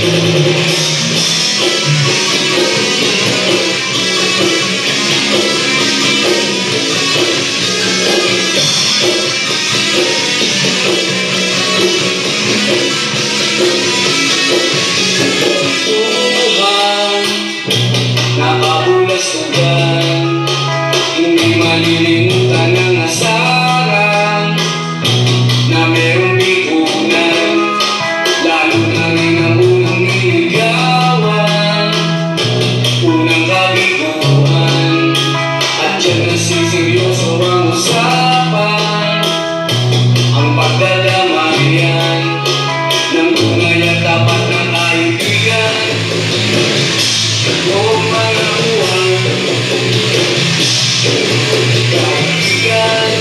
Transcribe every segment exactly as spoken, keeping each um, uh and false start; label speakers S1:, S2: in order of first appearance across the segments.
S1: Malilimutan ang asaran na merong bikunan, lalo na rin ang unang niligawan, unang kabiguan, at dyan nasiseryoso ang usapan, ang pagdadamayan ng tunay at tapat na kaibigan. Huwag mga uwan, kaibigan,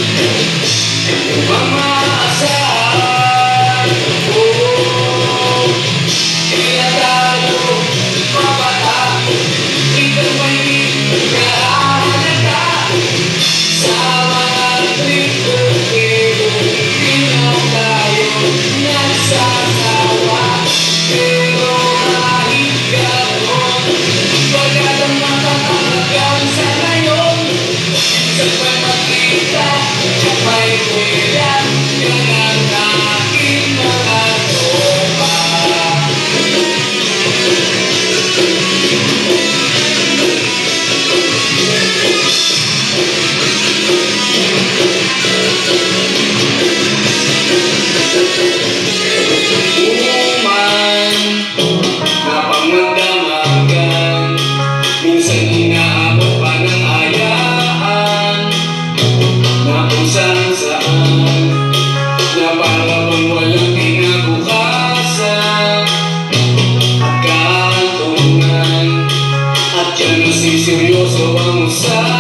S1: mamaasahan. Oh, tinatago, mapata, ikaw may ikahalaga sa mga trip-trip-trip. Ikaw tayo nagsasawa, pero kahit gano'n, pagkat ang matatalagang sa ngayon, sabay magkita, sabay kuya, yan ang aking mga tropa. Uman na pangmagdamagan, minsan inaabot pa ng ayaan, na kung saan-saan, na para bang walang kinabukasan at kaantungan, at dyan nasiseryoso ang usapan.